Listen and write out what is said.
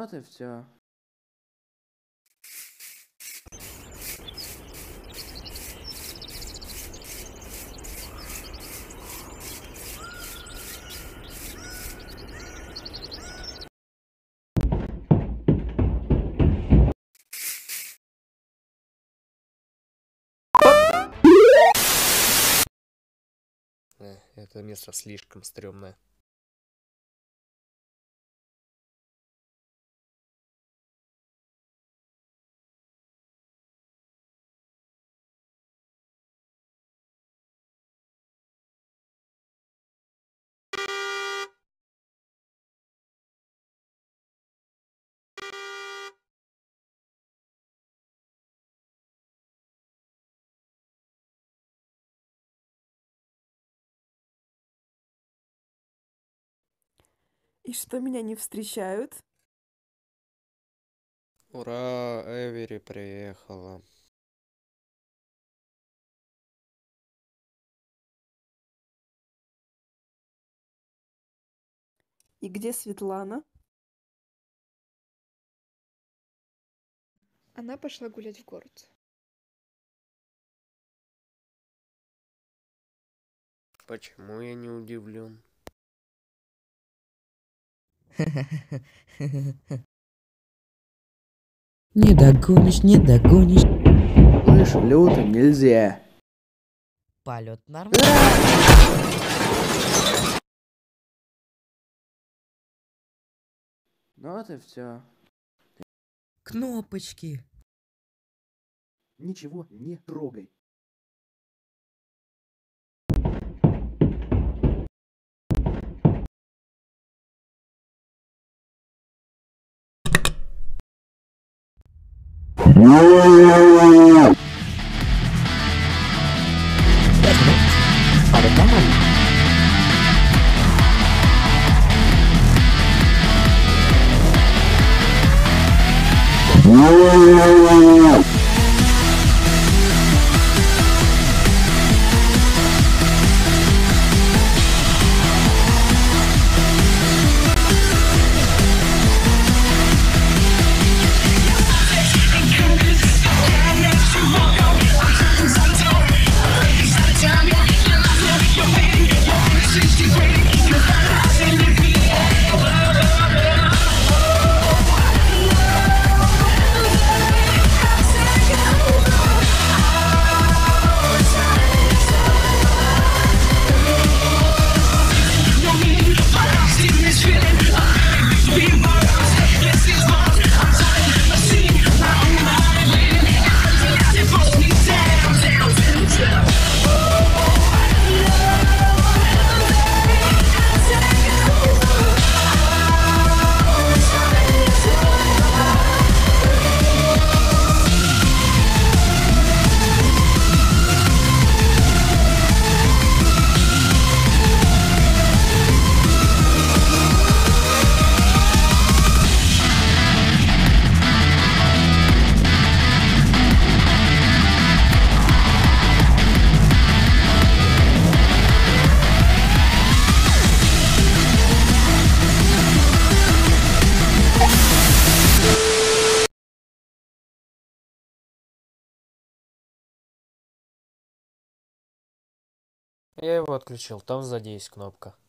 Вот и все. Это место слишком стрёмное. И что, меня не встречают? Ура, Эвери приехала. И где Светлана? Она пошла гулять в город. Почему я не удивлен? Не догонишь, не догонишь. Слышь, лютым нельзя. Полет нормально. Вот и все. Кнопочки. Ничего не трогай. Полет нормально. Я его отключил, там сзади есть кнопка.